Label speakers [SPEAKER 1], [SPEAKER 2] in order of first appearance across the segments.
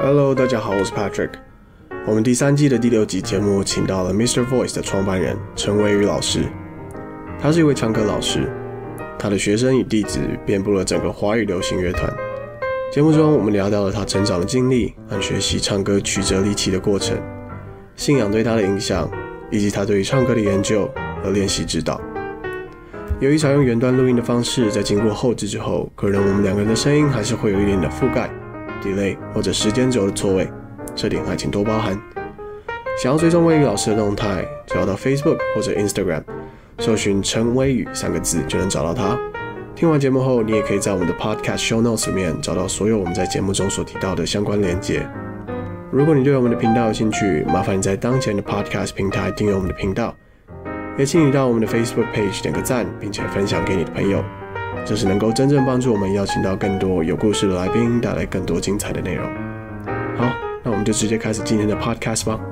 [SPEAKER 1] Hello， 大家好，我是 Patrick。我们第3季的第6集节目请到了 Mr. Voice 的创办人陈维宇老师。他是一位唱歌老师，他的学生与弟子遍布了整个华语流行乐团。节目中，我们聊到了他成长的经历和学习唱歌曲折离奇的过程，信仰对他的影响，以及他对于唱歌的研究和练习指导。由于采用原端录音的方式，在经过后制之后，可能我们两个人的声音还是会有一点的覆盖、delay 或者时间轴的错位，这点还请多包涵。想要追踪威宇老师的动态，只要到 Facebook 或者 Instagram 搜寻陈威宇3个字就能找到他。听完节目后，你也可以在我们的 Podcast Show Notes 里面找到所有我们在节目中所提到的相关连结。如果你对我们的频道有兴趣，麻烦你在当前的 Podcast 平台订阅我们的频道，也请你到我们的 Facebook Page 点个赞，并且分享给你的朋友，这是能够真正帮助我们邀请到更多有故事的来宾，带来更多精彩的内容。好，那我们就直接开始今天的 Podcast 吧。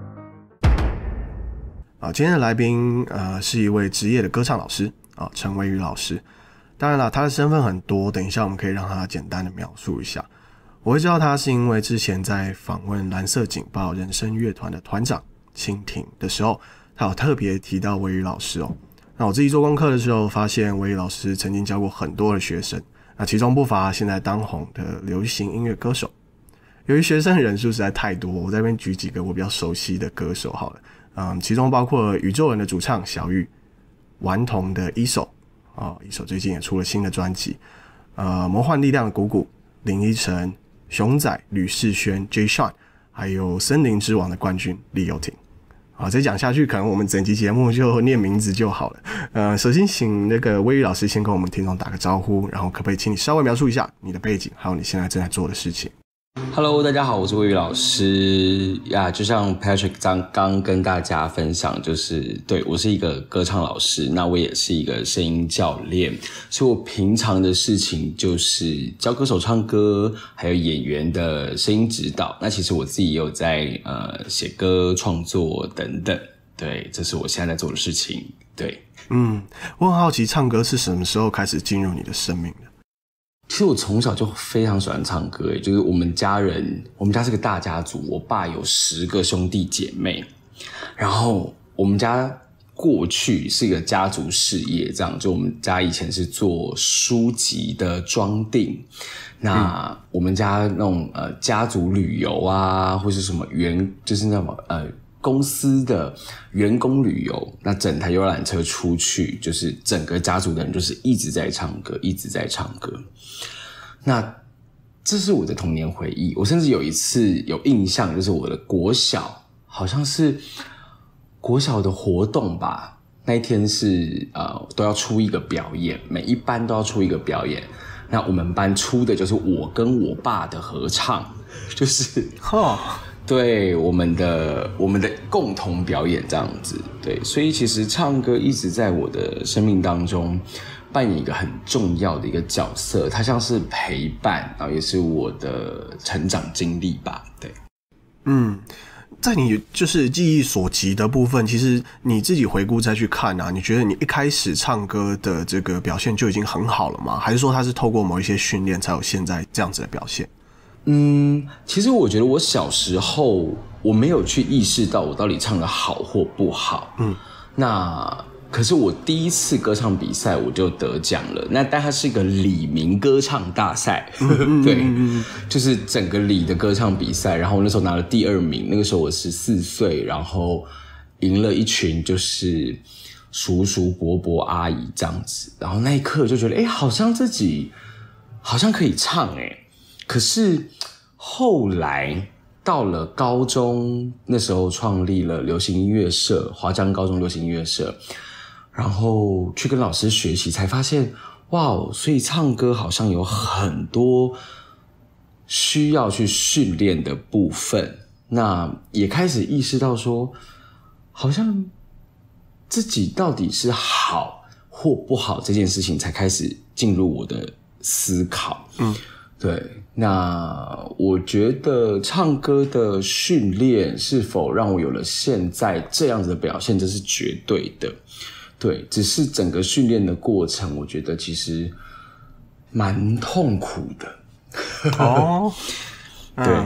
[SPEAKER 1] 今天的来宾是一位职业的歌唱老师陈维宇老师。当然了，他的身份很多，等一下我们可以让他简单的描述一下。我会知道他是因为之前在访问蓝色警报人声乐团的团长蜻蜓的时候，他有特别提到维宇老师哦。那我自己做功课的时候，发现维宇老师曾经教过很多的学生，那其中不乏现在当红的流行音乐歌手。由于学生人数实在太多，我在这边举几个我比较熟悉的歌手好了。其中包括宇宙人的主唱小玉，顽童的一手最近也出了新的专辑，魔幻力量的谷谷、林依晨、熊仔、吕世轩、Jay Sean， 还有森林之王的冠军李友廷。再讲下去，可能我们整集节目就念名字就好了。首先请那个威宇老师先跟我们听众打个招呼，然后可不可以请你稍微描述一下你的背景，还有你现在正在做的事情
[SPEAKER 2] ？Hello， 大家好，我是威宇老师呀。就像 Patrick 刚跟大家分享，就是对我是一个歌唱老师，那我也是一个声音教练，所以我平常的事情就是教歌手唱歌，还有演员的声音指导。那其实我自己也有在写歌创作等等，对，这是我现在在做的事情。对，
[SPEAKER 1] 我很好奇，唱歌是什么时候开始进入你的生命的？
[SPEAKER 2] 其实我从小就非常喜欢唱歌，就是我们家是个大家族，我爸有10个兄弟姐妹，然后我们家过去是一个家族事业，这样就我们家以前是做书籍的装订，那我们家那种家族旅游啊，或是什么就是那种公司的员工旅游，那整台游览车出去，就是整个家族的人就是一直在唱歌，一直在唱歌。那这是我的童年回忆。我甚至有一次有印象，就是我的国小，好像是国小的活动吧。那一天是都要出一个表演，每一班都要出一个表演。那我们班出的就是我跟我爸的合唱，就是对我们的共同表演这样子。对，所以其实唱歌一直在我的生命当中扮演一个很重要的一个角色，它像是陪伴，然后也是我的成长经历吧。对，
[SPEAKER 1] 在你就是记忆所及的部分，其实你自己回顾再去看啊，你觉得你一开始唱歌的这个表现就已经很好了吗？还是说它是透过某一些训练才有现在这样子的表现？
[SPEAKER 2] 其实我觉得我小时候我没有去意识到我到底唱得好或不好。那可是我第一次歌唱比赛我就得奖了，但它是一个里民歌唱大赛，对，就是整个里的歌唱比赛，然后我那时候拿了第2名，那个时候我14岁，然后赢了一群就是叔叔伯伯阿姨这样子，然后那一刻就觉得好像自己好像可以唱可是后来到了高中，那时候创立了流行音乐社，华江高中流行音乐社，然后去跟老师学习，才发现哇，所以唱歌好像有很多需要去训练的部分。那也开始意识到说，好像自己到底是好或不好这件事情，才开始进入我的思考。对，那我觉得唱歌的训练是否让我有了现在这样子的表现，这是绝对的。对，只是整个训练的过程，我觉得其实蛮痛苦的。
[SPEAKER 1] 哦，
[SPEAKER 2] 对，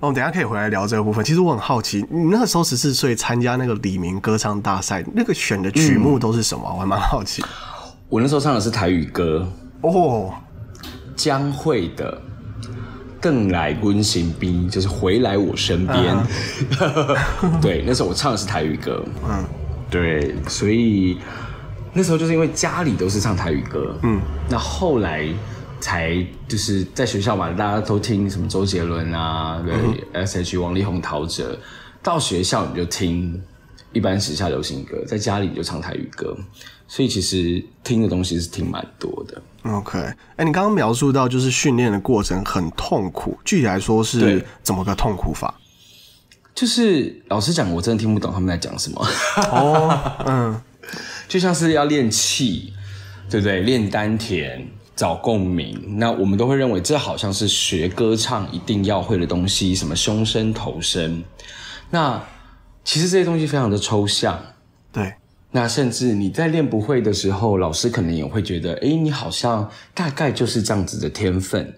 [SPEAKER 1] 我们等一下可以回来聊这个部分。其实我很好奇，你那个时候14岁参加那个李明歌唱大赛，那个选的曲目都是什么？我还蛮好奇。
[SPEAKER 2] 我那时候唱的是台语歌
[SPEAKER 1] 哦，
[SPEAKER 2] 江蕙的《更来温行兵》，就是回来我身边。对，那时候我唱的是台语歌。对，所以那时候就是因为家里都是唱台语歌。那后来才就是在学校嘛，大家都听什么周杰伦啊，对，S.H.E、王力宏、陶喆。到学校你就听一般时下流行歌，在家里你就唱台语歌，所以其实听的东西是听蛮多的。
[SPEAKER 1] OK， 你刚刚描述到就是训练的过程很痛苦，具体来说是怎么个痛苦法？
[SPEAKER 2] 就是老实讲，我真的听不懂他们在讲什么。就像是要练气，对不对？练丹田。找共鸣，那我们都会认为这好像是学歌唱一定要会的东西，什么胸声、头声。那其实这些东西非常的抽象，
[SPEAKER 1] 对。
[SPEAKER 2] 那甚至你在练不会的时候，老师可能也会觉得，你好像大概就是这样子的天分。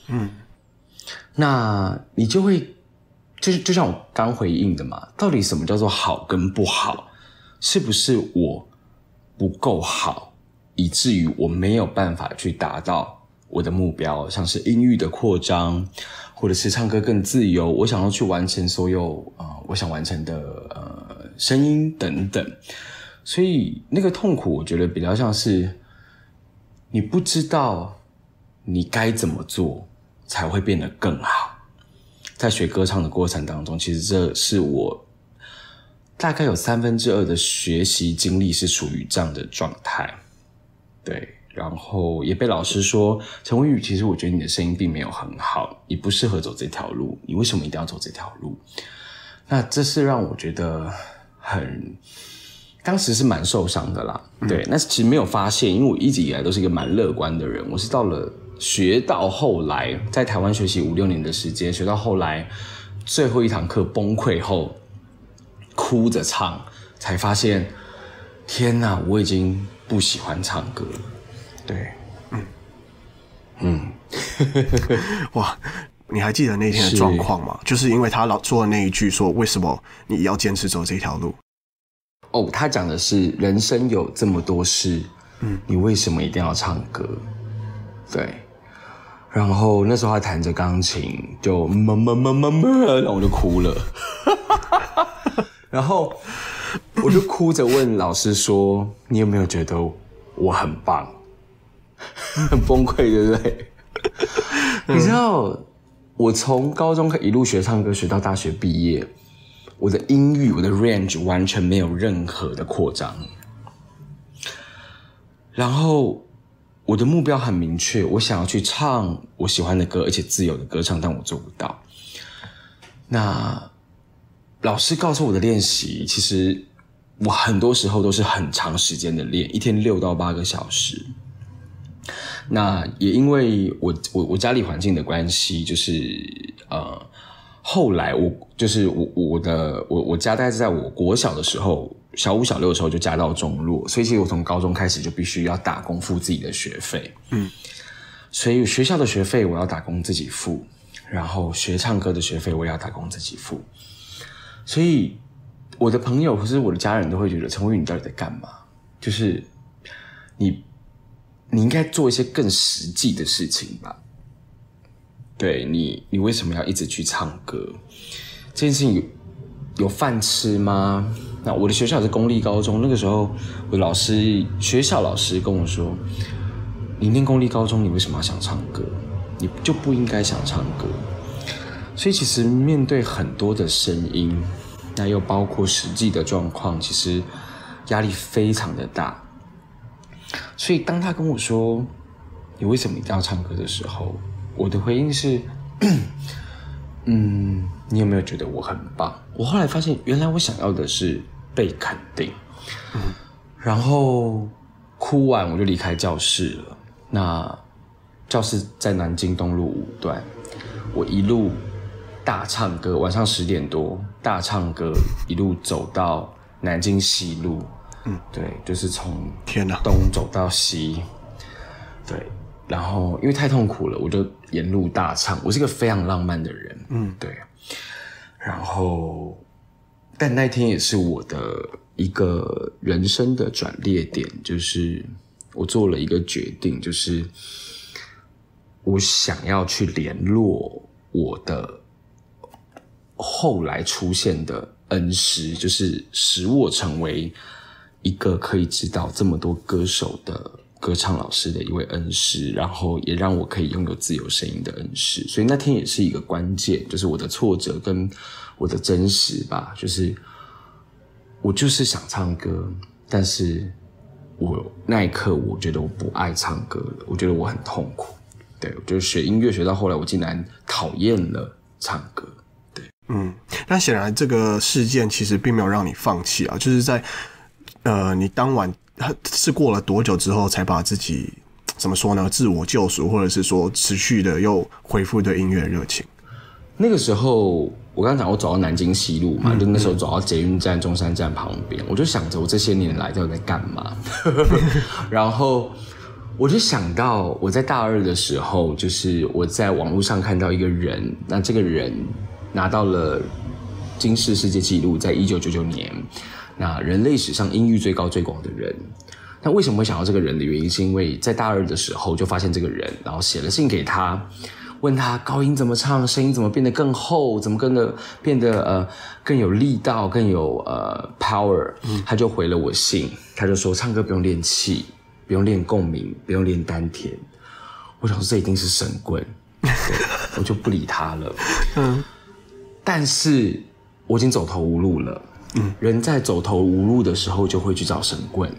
[SPEAKER 2] 那你就会就像我刚回应的嘛，到底什么叫做好跟不好？是不是我不够好？以至于我没有办法去达到我的目标，像是音域的扩张，或者是唱歌更自由，我想要去完成所有我想完成的声音等等。所以那个痛苦，我觉得比较像是你不知道你该怎么做才会变得更好。在学歌唱的过程当中，其实这是我大概有2/3的学习经历是属于这样的状态。对，然后也被老师说，陈文宇，其实我觉得你的声音并没有很好，你不适合走这条路，你为什么一定要走这条路？那这是让我觉得当时是蛮受伤的啦。对，那其实没有发现，因为我一直以来都是一个蛮乐观的人，我是学到后来，在台湾学习5-6年的时间，学到后来最后一堂课崩溃后，哭着唱，才发现，天哪，我已经不喜欢唱歌了。对，
[SPEAKER 1] 哇，你还记得那天的状况吗？就是因为他老说的那一句说，为什么你要坚持走这条路？
[SPEAKER 2] 他讲的是人生有这么多事，你为什么一定要唱歌？对，然后那时候他弹着钢琴，就然后我就哭了，然后我就哭着问老师说：“你有没有觉得我很棒？”很崩溃，对不对？你知道，我从高中一路学唱歌，学到大学毕业，我的音域，我的 range 完全没有任何的扩张。然后我的目标很明确，我想要去唱我喜欢的歌，而且自由的歌唱，但我做不到。那老师告诉我的练习，其实我很多时候都是很长时间的练，一天6到8个小时。那也因为我家里环境的关系，就是后来我家大概是在我国小的时候，小5、小6的时候就家道中落，所以其实我从高中开始就必须要打工付自己的学费。所以学校的学费我要打工自己付，然后学唱歌的学费我也要打工自己付。所以我的朋友或是我的家人都会觉得，陈文宇你到底在干嘛？就是你应该做一些更实际的事情吧。对，你为什么要一直去唱歌？这件事情有饭吃吗？那我的学校是公立高中，那个时候我的学校老师跟我说，你念公立高中，你为什么要想唱歌？你就不应该想唱歌。所以其实面对很多的声音，那又包括实际的状况，其实压力非常的大。所以当他跟我说你为什么一定要唱歌的时候，我的回应是你有没有觉得我很棒？我后来发现原来我想要的是被肯定。然后哭完我就离开教室了。那教室在南京东路5段，我一路大唱歌，晚上10点多大唱歌，一路走到南京西路。对，就是从东走到西。对， 然后因为太痛苦了，我就沿路大唱。我是一个非常浪漫的人，对。然后，但那天也是我的一个人生的转捩点，就是我做了一个决定，就是我想要去联络我的后来出现的恩师，就是使我成为一个可以指导这么多歌手的歌唱老师的一位恩师，然后也让我可以拥有自由声音的恩师。所以那天也是一个关键，就是我的挫折跟我的真实吧，就是我就是想唱歌，但是我那一刻我觉得我不爱唱歌了，我觉得我很痛苦。对，我觉得学音乐学到后来，我竟然讨厌了唱歌。对，
[SPEAKER 1] 但显然这个事件其实并没有让你放弃啊，就是在你当晚是过了多久之后才把自己怎么说呢，自我救赎，或者是说持续的又恢复对音乐热情？
[SPEAKER 2] 那个时候我刚刚讲我走到南京西路嘛，就那时候走到捷运站中山站旁边，我就想着我这些年来到底在干嘛然后我就想到我在大二的时候，就是我在网络上看到一个人，那这个人拿到了金氏世界纪录，在1999年，那人类史上音域最高最广的人。那为什么会想到这个人的原因，是因为在大二的时候就发现这个人，然后写了信给他，问他高音怎么唱，声音怎么变得更厚，怎么变得更有力道，更有power。他就回了我信，他就说唱歌不用练气，不用练共鸣，不用练丹田。我想说这一定是神棍，我就不理他了。但是我已经走投无路了。人在走投无路的时候就会去找神棍。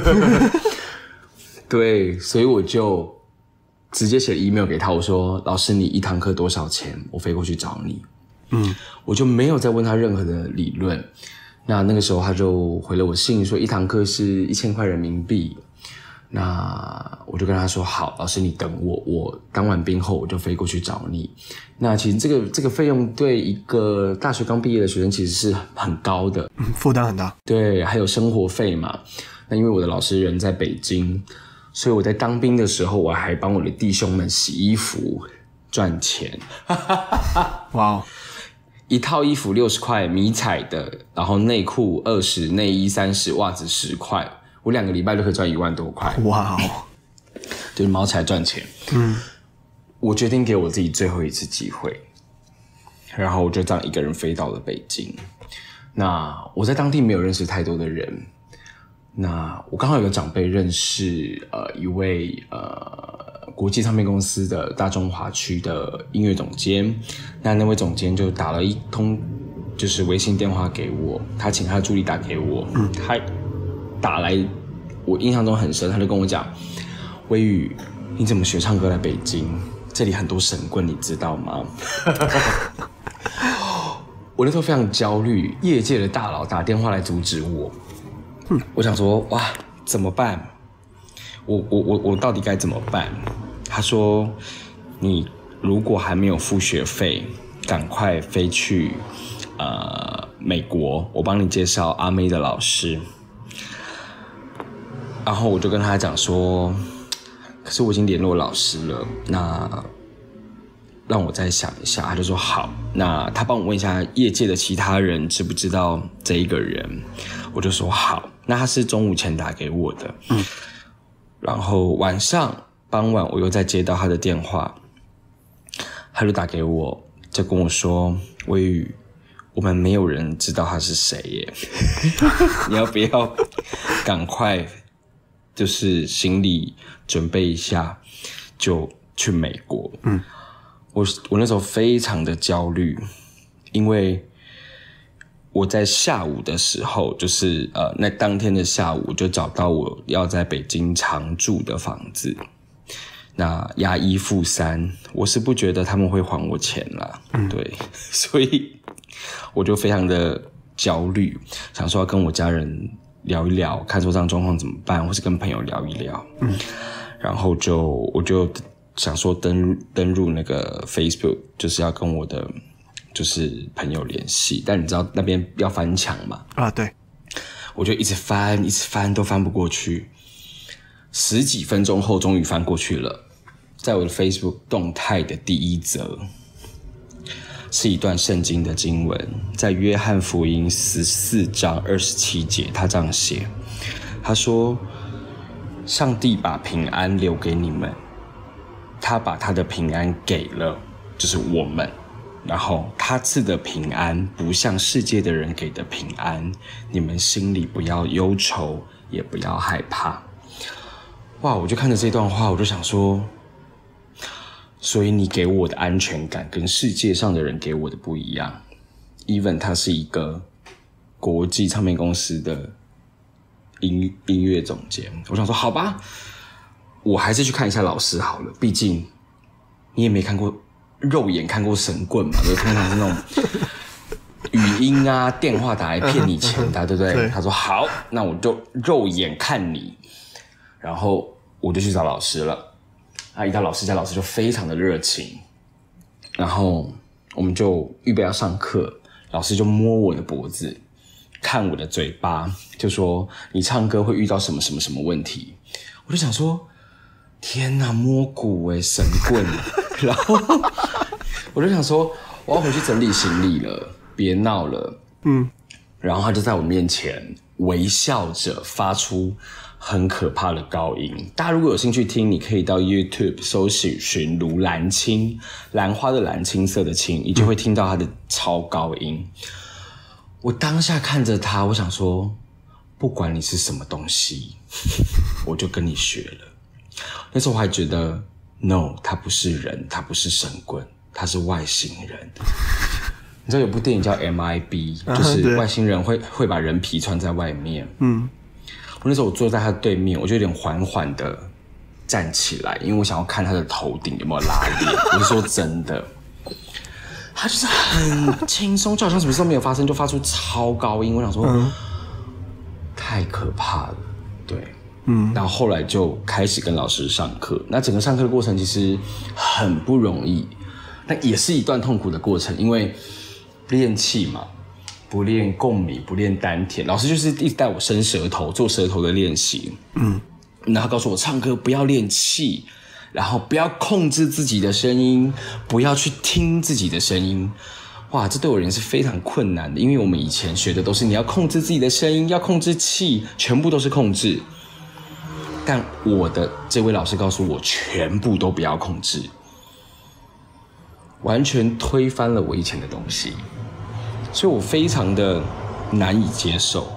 [SPEAKER 2] 对，所以我就直接写 email 给他，我说老师你一堂课多少钱，我飞过去找你。我就没有再问他任何的理论。那个时候他就回了我信说一堂课是1000块人民币。那我就跟他说好，老师你等我，我当完兵后我就飞过去找你。那其实这个费用对一个大学刚毕业的学生其实是很高的，
[SPEAKER 1] 负担很大。
[SPEAKER 2] 对，还有生活费嘛。那因为我的老师人在北京，所以我在当兵的时候我还帮我的弟兄们洗衣服赚钱。
[SPEAKER 1] 哇哦！
[SPEAKER 2] 一套衣服60块，迷彩的，然后内裤20，内衣30，袜子10块。我2个礼拜就可以赚1万多块。
[SPEAKER 1] 哇哦！
[SPEAKER 2] 就是毛起来赚钱。我决定给我自己最后一次机会，然后我就这样一个人飞到了北京。那我在当地没有认识太多的人。那我刚好有个长辈认识一位国际唱片公司的大中华区的音乐总监。那位总监就打了一通就是微信电话给我，他请他的助理打给我。他打来，我印象中很深，他就跟我讲：微宇，你怎么学唱歌来北京？这里很多神棍，你知道吗？我那时候非常焦虑，业界的大佬打电话来阻止我。我想说，哇，怎么办？我到底该怎么办？他说，你如果还没有付学费，赶快飞去美国，我帮你介绍阿妹的老师。然后我就跟他讲说，可是我已经联络老师了，那让我再想一下。他就说好，那他帮我问一下业界的其他人知不知道这一个人。我就说好，那他是中午前打给我的。然后傍晚我又再接到他的电话，他就打给我，就跟我说，微宇，我们没有人知道他是谁耶。你要不要赶快就是行李准备一下就去美国。我那时候非常的焦虑，因为我在下午的时候，就是那当天的下午就找到我要在北京常住的房子，那押1付3，我是不觉得他们会还我钱啦。对，所以我就非常的焦虑，想说要跟我家人聊一聊，看说这样状况怎么办，或是跟朋友聊一聊。然后我就想说登入那个 Facebook， 就是要跟我的就是朋友联系，但你知道那边要翻墙嘛？
[SPEAKER 1] 对。
[SPEAKER 2] 我就一直翻都翻不过去，10几分钟后终于翻过去了。 在我的 Facebook 动态的第一则是一段圣经的经文，在约翰福音14章27节，他这样写，他说：上帝把平安留给你们，他把他的平安给了，就是我们，然后他赐的平安不像世界的人给的平安，你们心里不要忧愁，也不要害怕。哇，我就看着这段话，我就想说，所以你给我的安全感跟世界上的人给我的不一样。Even 他是一个国际唱片公司的音乐总监，我想说好吧，我还是去看一下老师好了，毕竟你也没看过肉眼看过神棍嘛，就通常是那种语音啊电话打来骗你钱的，对不对？
[SPEAKER 1] 对，
[SPEAKER 2] 他说好，那我就肉眼看你，然后我就去找老师了。一到老师家，老师就非常的热情，然后我们就预备要上课，老师就摸我的脖子，看我的嘴巴，就说你唱歌会遇到什么什么什么问题。我就想说，天哪，摸骨欸，神棍！然后我就想说，我要回去整理行李了，别闹了。然后他就在我面前微笑着发出很可怕的高音。大家如果有兴趣听，你可以到 YouTube 搜寻卢兰青，兰花的兰，青色的青，你就会听到他的超高音。我当下看着他，我想说，不管你是什么东西，我就跟你学了。那时候我还觉得 No， 他不是人，他不是神棍，他是外星人。你知道有部电影叫 MIB， 就是外星人会把人皮穿在外面。我那时候我坐在他的对面，我就有点缓缓的站起来，因为我想要看他的头顶有没有拉链。我是说真的，他就是很轻松，就好像什么事都没有发生，就发出超高音。我想说，太可怕了，对。然后后来就开始跟老师上课，那整个上课的过程其实很不容易，那也是一段痛苦的过程，因为练气嘛，不练共鸣，不练丹田，老师就是一直带我伸舌头，做舌头的练习。然后告诉我唱歌不要练气，然后不要控制自己的声音，不要去听自己的声音。哇，这对我而言是非常困难的，因为我们以前学的都是你要控制自己的声音，要控制气，全部都是控制。但我的这位老师告诉我，全部都不要控制，完全推翻了我以前的东西，所以我非常的难以接受。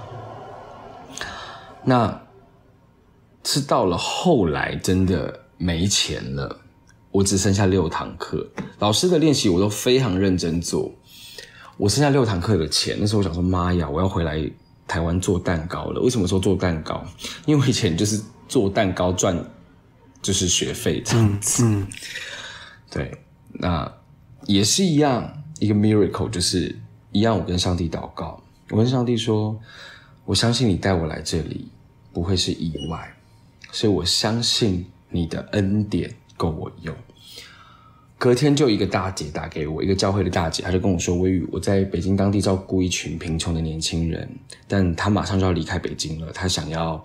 [SPEAKER 2] 那是到了后来真的没钱了，我只剩下6堂课，老师的练习我都非常认真做，我剩下6堂课的钱，那时候我想说，妈呀，我要回来台湾做蛋糕了。为什么说做蛋糕？因为我以前就是做蛋糕赚就是学费这样子。对，那也是一样，一个 miracle， 就是一样，我跟上帝祷告，我跟上帝说，我相信你带我来这里不会是意外，所以我相信你的恩典够我用。隔天就一个大姐打给我，一个教会的大姐，她就跟我说，微宇，我在北京当地照顾一群贫穷的年轻人，但她马上就要离开北京了，她想要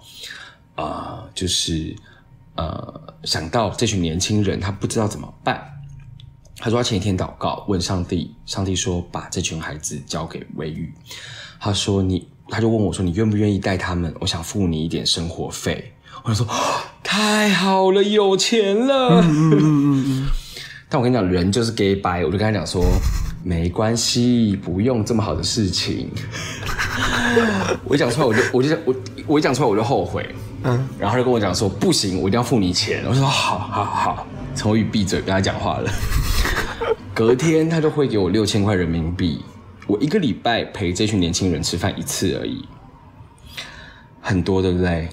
[SPEAKER 2] 想到这群年轻人，她不知道怎么办。她说她前一天祷告问上帝，上帝说把这群孩子交给微宇，她就问我说，你愿不愿意带他们？我想付你一点生活费。我就说，太好了，有钱了。但我跟你讲，人就是 gay bye， 我就跟他讲说，没关系，不用这么好的事情。我一讲出来我一讲出来我就后悔。然后他就跟我讲说，不行，我一定要付你钱。我说好，陈伟宇闭嘴，不要讲话了。隔天他就汇给我6000块人民币，我1个礼拜陪这群年轻人吃饭1次而已，很多对不对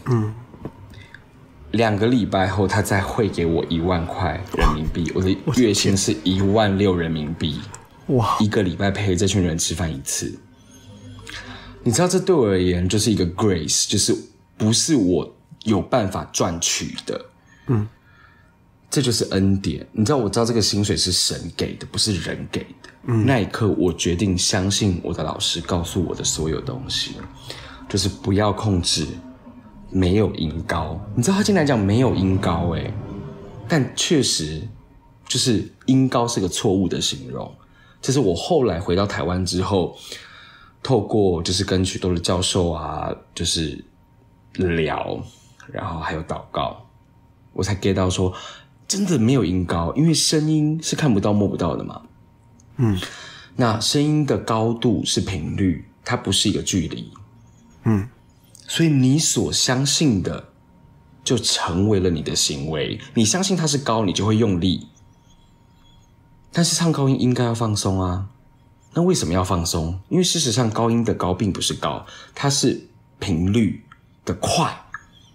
[SPEAKER 2] ？2个礼拜后，他再汇给我1万块人民币，我的月薪是16000人民币。哇！1个礼拜陪这群人吃饭1次，你知道这对我而言就是一个 grace， 就是不是我有办法赚取的，这就是恩典。你知道，我知道这个薪水是神给的，不是人给的。那一刻，我决定相信我的老师告诉我的所有东西，就是不要控制。没有音高，你知道他竟然讲没有音高但确实就是音高是个错误的形容。这是我后来回到台湾之后，透过就是跟许多的教授啊，就是聊，然后还有祷告，我才 get 到说，真的没有音高，因为声音是看不到摸不到的嘛。那声音的高度是频率，它不是一个距离。所以你所相信的就成为了你的行为。你相信它是高，你就会用力。但是唱高音应该要放松啊。那为什么要放松？因为事实上高音的高并不是高，它是频率的快。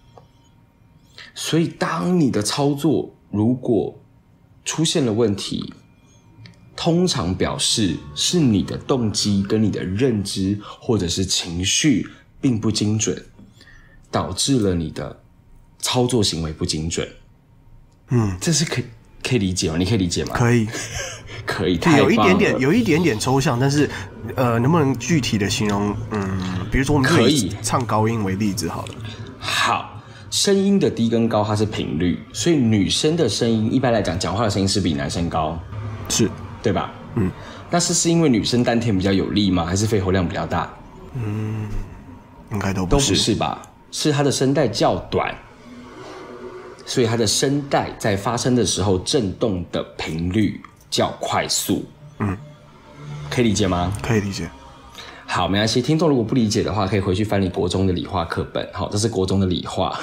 [SPEAKER 2] 所以当你的操作如果出现了问题，通常表示是你的动机跟你的认知或者是情绪并不精准，导致了你的操作行为不精准。这是可以理解吗？你可以理解吗？
[SPEAKER 1] 可以，
[SPEAKER 2] 可以，太棒了。
[SPEAKER 1] 有一点点抽象，但是能不能具体的形容？比如说我们
[SPEAKER 2] 可以
[SPEAKER 1] 唱高音为例子好了。
[SPEAKER 2] 好，声音的低跟高它是频率，所以女生的声音一般来讲，讲话的声音是比男生高，
[SPEAKER 1] 是
[SPEAKER 2] 对吧？那是因为女生丹田比较有力吗？还是肺活量比较大？
[SPEAKER 1] 应该都
[SPEAKER 2] 不是吧？是她的声带较短，所以她的声带在发声的时候震动的频率较快速。可以理解吗？
[SPEAKER 1] 可以理解。
[SPEAKER 2] 好，没关系。听众如果不理解的话，可以回去翻你国中的理化课本。好，这是国中的理化。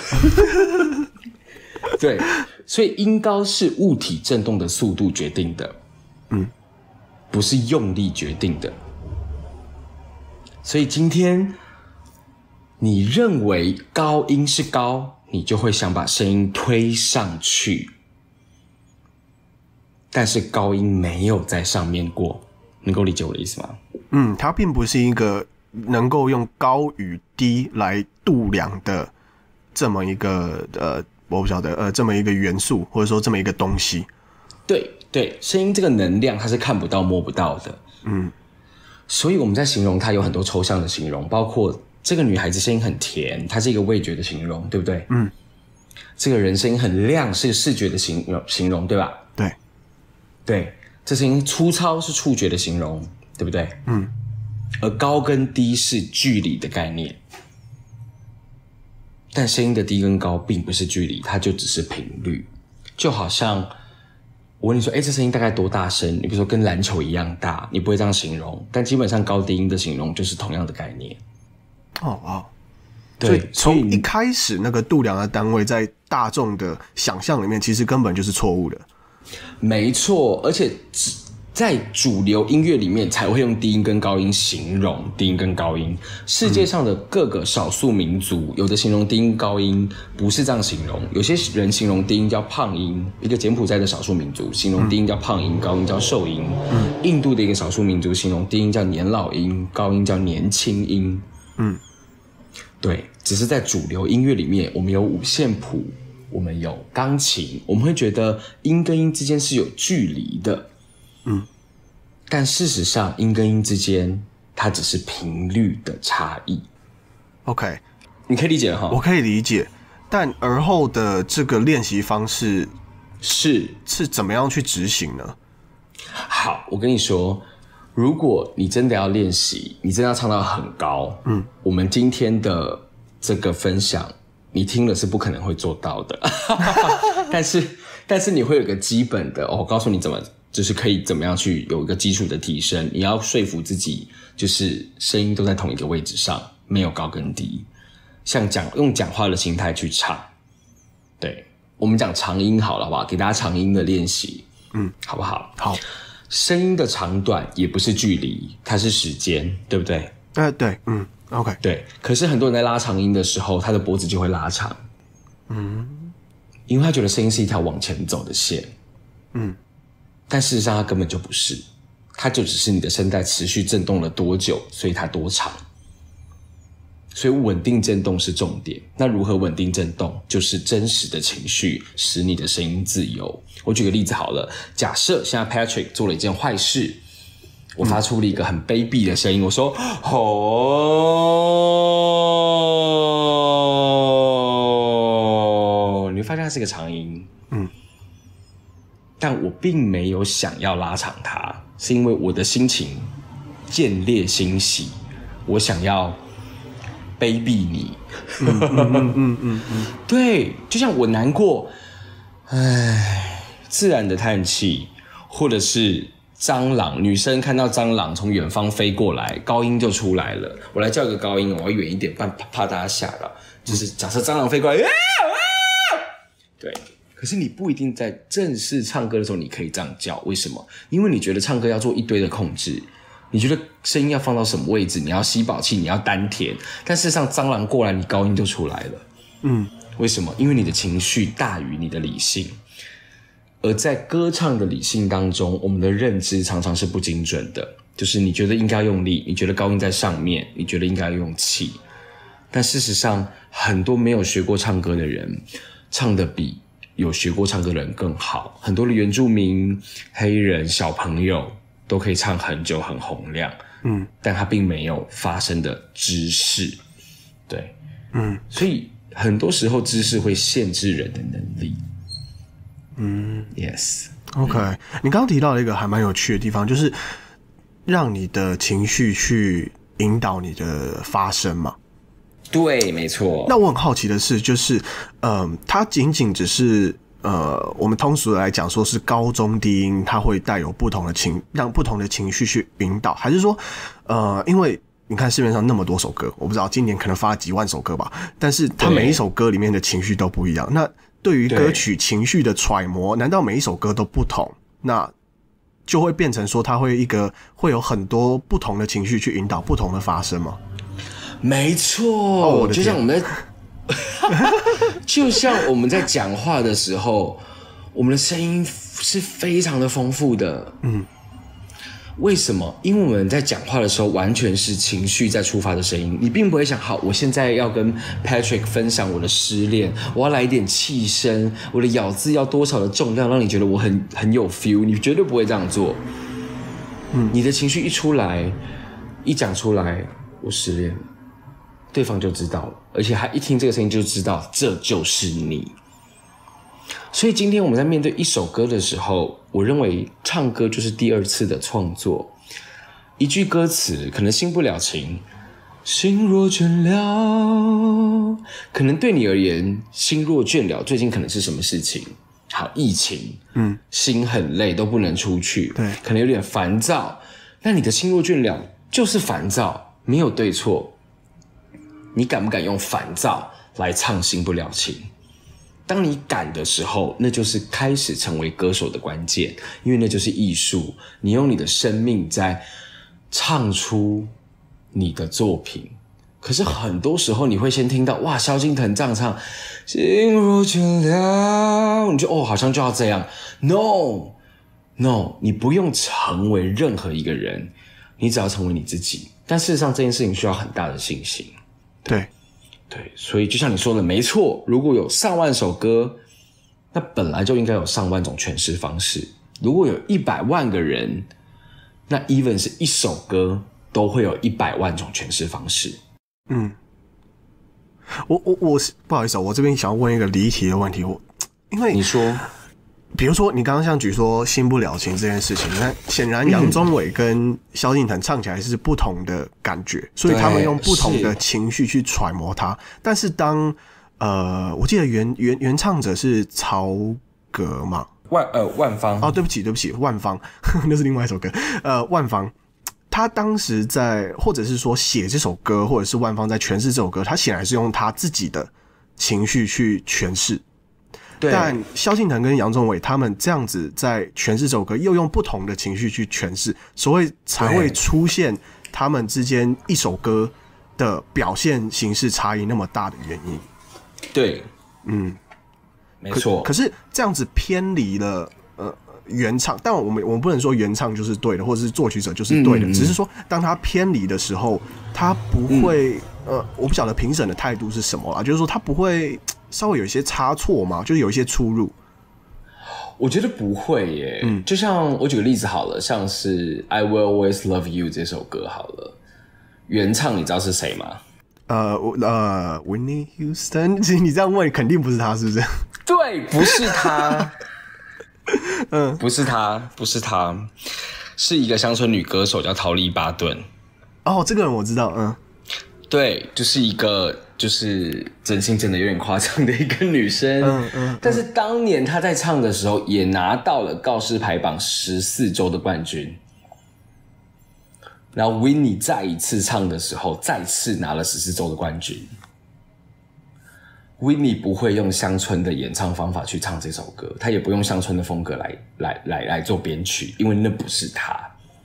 [SPEAKER 2] 对，所以音高是物体震动的速度决定的，不是用力决定的。所以今天你认为高音是高，你就会想把声音推上去，但是高音没有在上面过，能够理解我的意思吗？
[SPEAKER 1] 它并不是一个能够用高与低来度量的这么一个我不晓得这么一个元素，或者说这么一个东西。
[SPEAKER 2] 对，声音这个能量它是看不到摸不到的。所以我们在形容它有很多抽象的形容，包括这个女孩子声音很甜，它是一个味觉的形容，对不对？这个人声音很亮，是个视觉的形容，对吧？对，这声音粗糙是触觉的形容，对不对？而高跟低是距离的概念，但声音的低跟高并不是距离，它就只是频率。就好像我问你说，这声音大概多大声？你比如说跟篮球一样大，你不会这样形容，但基本上高低音的形容就是同样的概念。对，
[SPEAKER 1] 所以从一开始那个度量的单位，在大众的想象里面，其实根本就是错误的。
[SPEAKER 2] 没错，而且在主流音乐里面才会用低音跟高音形容低音跟高音。世界上的各个少数民族，有的形容低音高音不是这样形容，有些人形容低音叫胖音，一个柬埔寨的少数民族形容低音叫胖音，高音叫瘦音。印度的一个少数民族形容低音叫年老音，高音叫年轻音。对，只是在主流音乐里面，我们有五线谱，我们有钢琴，我们会觉得音跟音之间是有距离的。但事实上音跟音之间它只是频率的差异。
[SPEAKER 1] OK，
[SPEAKER 2] 你可以理解哈？
[SPEAKER 1] 我可以理解，但而后的这个练习方式是怎么样去执行呢？
[SPEAKER 2] 好，我跟你说，如果你真的要练习，你真的要唱到很高，我们今天的这个分享你听了是不可能会做到的。但是你会有一个基本的，我告诉你怎么就是可以怎么样去有一个基础的提升。你要说服自己，就是声音都在同一个位置上，没有高跟低，像用讲话的心态去唱。对，我们讲长音好了，好不好？给大家长音的练习，好不好？
[SPEAKER 1] 好。
[SPEAKER 2] 声音的长短也不是距离，它是时间，对不对？
[SPEAKER 1] 对，OK。
[SPEAKER 2] 对，可是很多人在拉长音的时候，他的脖子就会拉长，因为他觉得声音是一条往前走的线，但事实上它根本就不是，它就只是你的声带持续震动了多久，所以它多长。所以稳定震动是重点。那如何稳定震动？就是真实的情绪使你的声音自由。我举个例子好了，假设现在 Patrick 做了一件坏事，我发出了一个很卑鄙的声音，我说你会发现它是个长音， 但我并没有想要拉长它，是因为我的心情见猎欣喜，我想要卑鄙你。对，就像我难过，自然的叹气，或者是蟑螂，女生看到蟑螂从远方飞过来，高音就出来了。我来叫一个高音，我要远一点，怕大家吓到。就是假设蟑螂飞过来，对。可是你不一定在正式唱歌的时候你可以这样叫，为什么？因为你觉得唱歌要做一堆的控制，你觉得声音要放到什么位置，你要吸饱气，你要丹田，但事实上蟑螂过来，你高音就出来了。为什么？因为你的情绪大于你的理性。而在歌唱的理性当中，我们的认知常常是不精准的，就是你觉得应该用力，你觉得高音在上面，你觉得应该用气，但事实上很多没有学过唱歌的人唱得比有学过唱歌的人更好，很多的原住民、黑人、小朋友都可以唱很久很洪亮，但他并没有发声的知识，对，所以很多时候知识会限制人的能力。Yes。
[SPEAKER 1] OK， 你刚刚提到了一个还蛮有趣的地方，就是让你的情绪去引导你的发声嘛。
[SPEAKER 2] 对，没错。
[SPEAKER 1] 那我很好奇的是，就是它仅仅只是我们通俗的来讲说是高中低音，它会带有不同的让不同的情绪去引导，还是说因为你看市面上那么多首歌，我不知道今年可能发了几万首歌吧，但是它每一首歌里面的情绪都不一样。那对于歌曲情绪的揣摩，难道每一首歌都不同？那就会变成说它会有很多不同的情绪去引导不同的发声吗？
[SPEAKER 2] 没错，就像我们在就像我们在讲话的时候，我们的声音是非常的丰富的。为什么？因为我们在讲话的时候，完全是情绪在触发的声音。你并不会想，好，我现在要跟 Patrick 分享我的失恋，我要来一点气声，我的咬字要多少的重量，让你觉得我很有 feel。你绝对不会这样做。你的情绪一出来，一讲出来，我失恋了，对方就知道了，而且他一听这个声音就知道这就是你。所以今天我们在面对一首歌的时候，我认为唱歌就是第二次的创作。一句歌词可能心不了情，心若倦了，可能对你而言心若倦了最近可能是什么事情？好，疫情，心很累都不能出去，
[SPEAKER 1] 对，
[SPEAKER 2] 可能有点烦躁。那你的心若倦了就是烦躁，没有对错。你敢不敢用烦躁来唱心不了情？当你敢的时候，那就是开始成为歌手的关键，因为那就是艺术。你用你的生命在唱出你的作品。可是很多时候你会先听到，哇，萧敬腾这样唱，心若倦了，你就好像就要这样。No， 你不用成为任何一个人，你只要成为你自己。但事实上这件事情需要很大的信心。对，所以就像你说的，没错，如果有上万首歌，那本来就应该有上万种诠释方式。如果有100万个人，那 even 是一首歌都会有100万种诠释方式。
[SPEAKER 1] 我不好意思，我这边想要问一个离题的问题，因为
[SPEAKER 2] 你说，
[SPEAKER 1] 比如说你刚刚像举说心不了情这件事情，那显然杨宗纬跟萧敬腾唱起来是不同的感觉，所以他们用不同的情绪去揣摩它。但是当我记得原唱者是曹格嘛，
[SPEAKER 2] 万芳
[SPEAKER 1] 对不起，万芳那是另外一首歌。万芳他当时在或者是说写这首歌，或者是万芳在诠释这首歌，他显然是用他自己的情绪去诠释。但萧敬腾跟杨宗纬他们这样子在诠释这首歌，又用不同的情绪去诠释，所以才会出现他们之间一首歌的表现形式差异那么大的原因。
[SPEAKER 2] 对，没错。
[SPEAKER 1] 可是这样子偏离了原唱，但我们不能说原唱就是对的，或者是作曲者就是对的，只是说当他偏离的时候，他不会我不晓得评审的态度是什么啦，就是说他不会稍微有一些差错嘛，就是有一些出入。
[SPEAKER 2] 我觉得不会耶，就像我举个例子好了，像是《I Will Always Love You》这首歌好了，原唱你知道是谁吗
[SPEAKER 1] ？Whitney Houston， 你这样问肯定不是他，是不是？
[SPEAKER 2] 对，不是他。 不是他，是一个乡村女歌手叫陶丽巴顿。
[SPEAKER 1] 哦，这个人我知道，
[SPEAKER 2] 对，就是一个就是整形整的有点夸张的一个女生，但是当年她在唱的时候也拿到了告示牌榜14周的冠军。然后 Whitney 再一次唱的时候，再次拿了14周的冠军。Whitney 不会用乡村的演唱方法去唱这首歌，他也不用乡村的风格来做编曲，因为那不是他。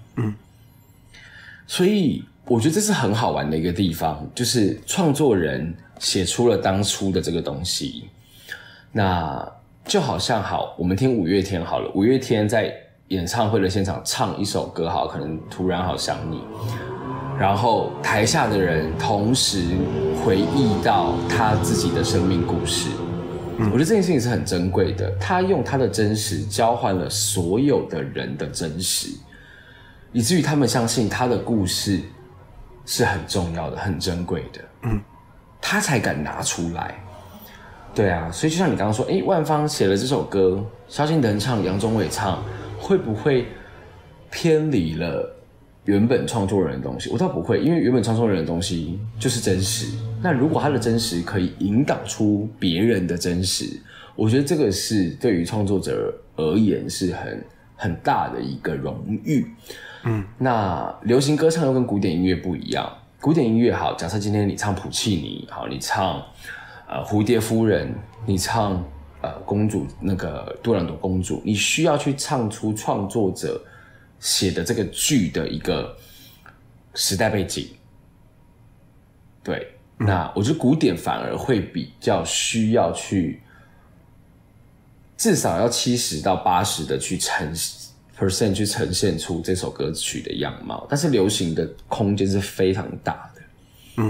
[SPEAKER 2] 所以我觉得这是很好玩的一个地方，就是创作人写出了当初的这个东西。那就好像我们听五月天好了，五月天在演唱会的现场唱一首歌可能突然好想你，然后台下的人同时回忆到他自己的生命故事。我觉得这件事情是很珍贵的，他用他的真实交换了所有的人的真实，以至于他们相信他的故事是很重要的、很珍贵的，他才敢拿出来。对啊，所以就像你刚刚说，万芳写了这首歌，萧敬腾唱，杨宗纬唱，会不会偏离了原本创作人的东西？我倒不会，因为原本创作人的东西就是真实。那如果他的真实可以引导出别人的真实，我觉得这个是对于创作者而言是很大的一个荣誉。那流行歌唱又跟古典音乐不一样。古典音乐好，假设今天你唱普契尼，好，你唱蝴蝶夫人，你唱公主那个杜兰朵公主，你需要去唱出创作者写的这个剧的一个时代背景。对，那我觉得古典反而会比较需要去至少要70到80的去%去呈现出这首歌曲的样貌，但是流行的空间是非常大的。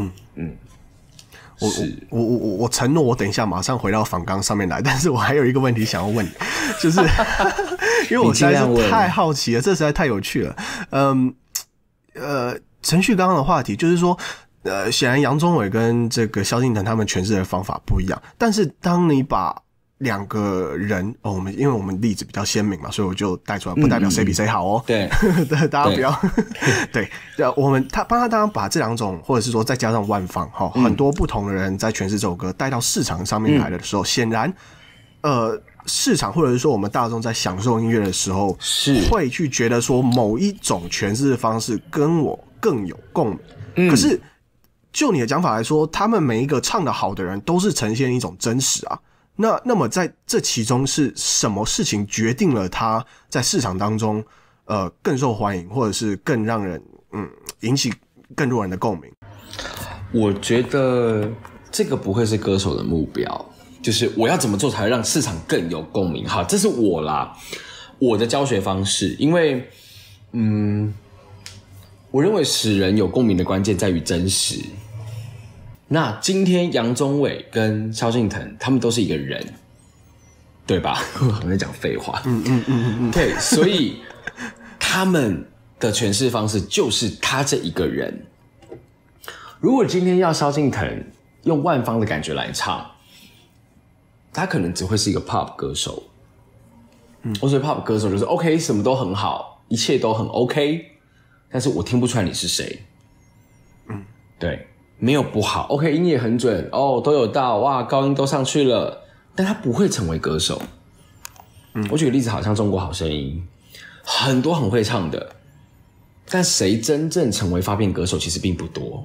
[SPEAKER 1] 我承诺我等一下马上回到访纲上面来，但是我还有一个问题想要问你，就是因为我实在是太好奇了，这实在太有趣了。程序刚刚的话题就是说，显然杨宗纬跟这个萧敬腾他们诠释的方法不一样，但是当你把两个人因为我们例子比较鲜明嘛，所以我就带出来，不代表谁比谁好哦。
[SPEAKER 2] 对，
[SPEAKER 1] 大家不要对，他当然把这两种，或者是说再加上万芳很多不同的人在诠释这首歌带到市场上面来的时候，显然市场或者是说我们大众在享受音乐的时候，是会去觉得说某一种诠释的方式跟我更有共鸣。可是就你的讲法来说，他们每一个唱得好的人都是呈现一种真实啊。那么在这其中是什么事情决定了他在市场当中更受欢迎，或者是更让人引起更多人的共鸣？
[SPEAKER 2] 我觉得这个不会是歌手的目标，就是我要怎么做才会让市场更有共鸣。好，这是我啦，我的教学方式，因为我认为使人有共鸣的关键在于真实。那今天杨宗纬跟萧敬腾他们都是一个人，对吧？我在讲废话。对，所以他们的诠释方式就是他这一个人。如果今天要萧敬腾用万芳的感觉来唱，他可能只会是一个 pop 歌手。我觉得 pop 歌手就是 OK， 什么都很好，一切都很 OK， 但是我听不出来你是谁。对。没有不好 ，OK， 音也很准都有到，哇，高音都上去了，但他不会成为歌手。我举个例子，好像中国好声音，很多很会唱的，但谁真正成为发片歌手其实并不多。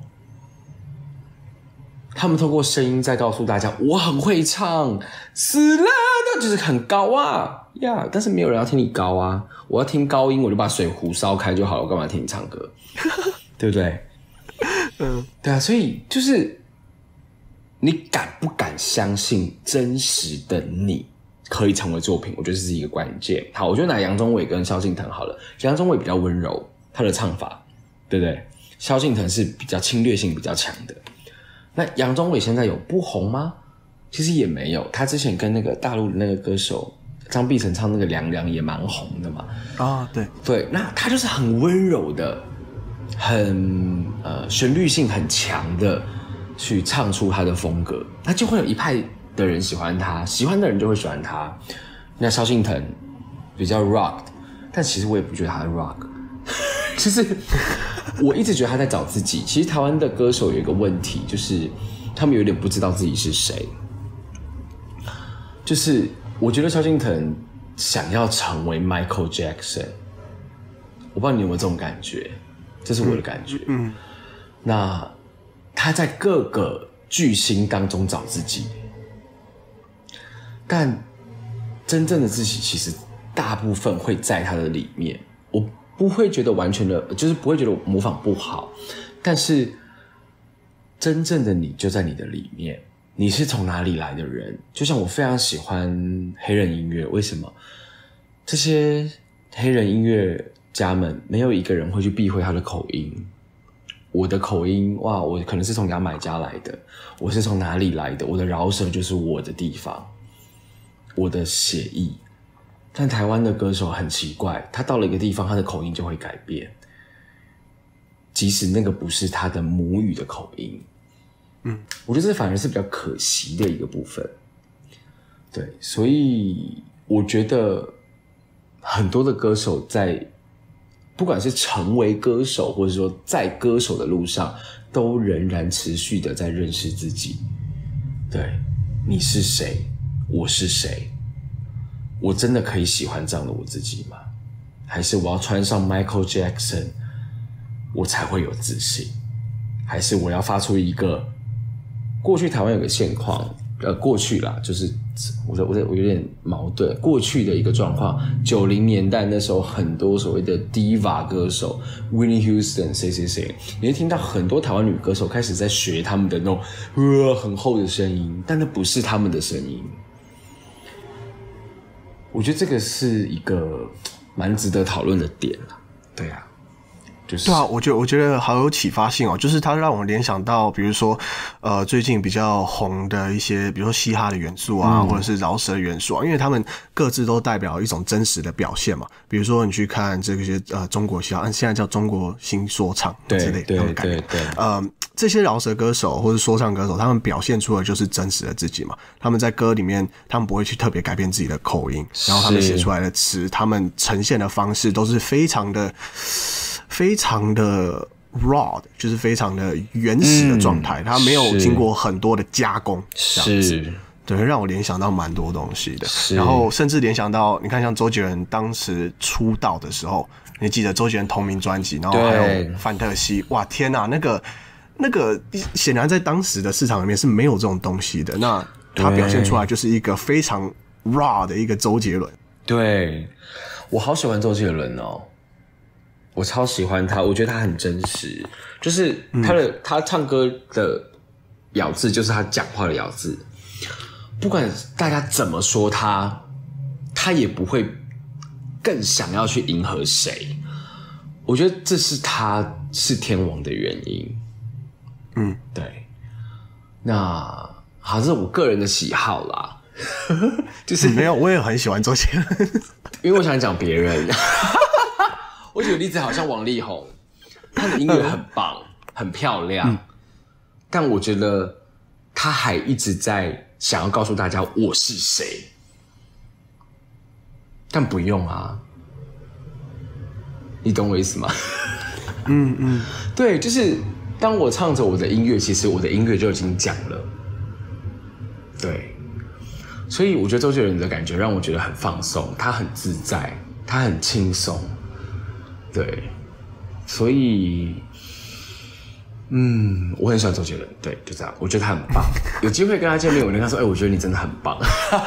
[SPEAKER 2] 他们透过声音在告诉大家，我很会唱，死了的就是很高啊呀，但是没有人要听你高啊，我要听高音，我就把水壶烧开就好了，我干嘛听你唱歌？对不对？对啊，所以就是你敢不敢相信真实的你可以成为作品？我觉得这是一个关键。好，我就拿杨宗纬跟萧敬腾好了。杨宗纬比较温柔，他的唱法，对不对？萧敬腾是比较侵略性比较强的。那杨宗纬现在有不红吗？其实也没有，他之前跟那个大陆的那个歌手张碧晨唱那个《凉凉》也蛮红的嘛。对，那他就是很温柔的。很旋律性很强的去唱出他的风格，那就会有一派的人喜欢他，喜欢的人就会喜欢他。那萧敬腾比较 rock， 但其实我也不觉得他是 rock， 就是我一直觉得他在找自己。其实台湾的歌手有一个问题，就是他们有点不知道自己是谁。就是我觉得萧敬腾想要成为 Michael Jackson， 我不知道你有没有这种感觉，这是我的感觉。那他在各个巨星当中找自己，但真正的自己其实大部分会在他的里面。我不会觉得完全的，就是不会觉得模仿不好，但是真正的你就在你的里面。你是从哪里来的人？就像我非常喜欢黑人音乐，为什么？这些黑人音乐家们没有一个人会去避讳他的口音。我的口音，哇，我可能是从牙买加来的，我是从哪里来的？我的饶舌就是我的地方，我的血意。但台湾的歌手很奇怪，他到了一个地方，他的口音就会改变，即使那个不是他的母语的口音。我觉得这反而是比较可惜的一个部分。对，所以我觉得很多的歌手在不管是成为歌手，或者说在歌手的路上，都仍然持续的在认识自己。对，你是谁？我是谁？我真的可以喜欢这样的我自己吗？还是我要穿上 Michael Jackson， 我才会有自信？还是我要发出一个？过去台湾有个现况，过去啦，就是我有点矛盾。过去的一个状况，90年代那时候很多所谓的 diva 歌手 ，Whitney Houston 谁，你会听到很多台湾女歌手开始在学他们的那种很厚的声音，但那不是他们的声音。我觉得这个是一个蛮值得讨论的点啦。对啊。就是
[SPEAKER 1] 对啊，我觉得好有启发性哦，就是它让我联想到，比如说，最近比较红的一些，比如说嘻哈的元素啊，或者是饶舌的元素啊，因为他们各自都代表一种真实的表现嘛。比如说你去看这些中国嘻哈，现在叫中国新说唱之类的，他们改名。这些饶舌歌手或者说唱歌手，他们表现出的就是真实的自己嘛。他们在歌里面，他们不会去特别改变自己的口音，然后他们写出来的词，他们呈现的方式都是非常的 raw 的，就是非常的原始的状态，他没有经过很多的加工，这样子。对，让我联想到蛮多东西的。然后甚至联想到，你看像周杰伦当时出道的时候，你记得周杰伦同名专辑，然后还有范特西，哇天哪，那个显然在当时的市场里面是没有这种东西的。那他表现出来就是一个非常 raw 的一个周杰伦。
[SPEAKER 2] 对，我好喜欢周杰伦哦。我超喜欢他，我觉得他很真实，就是他唱歌的咬字就是他讲话的咬字，不管大家怎么说他也不会更想要去迎合谁。我觉得这是他是天王的原因。对。那好，这是我个人的喜好啦，就是
[SPEAKER 1] 没有，我也很喜欢周杰伦，
[SPEAKER 2] 因为我想讲别人。我举个例子，好像王力宏，他的音乐很棒，很漂亮，但我觉得他还一直在想要告诉大家我是谁，但不用啊，你懂我意思吗？对，就是当我唱着我的音乐，其实我的音乐就已经讲了，对，所以我觉得周杰伦的感觉让我觉得很放松，他很自在，他很轻松。对，所以，我很喜欢周杰伦，对，就这样，我觉得他很棒。有机会跟他见面，我跟他说，我觉得你真的很棒。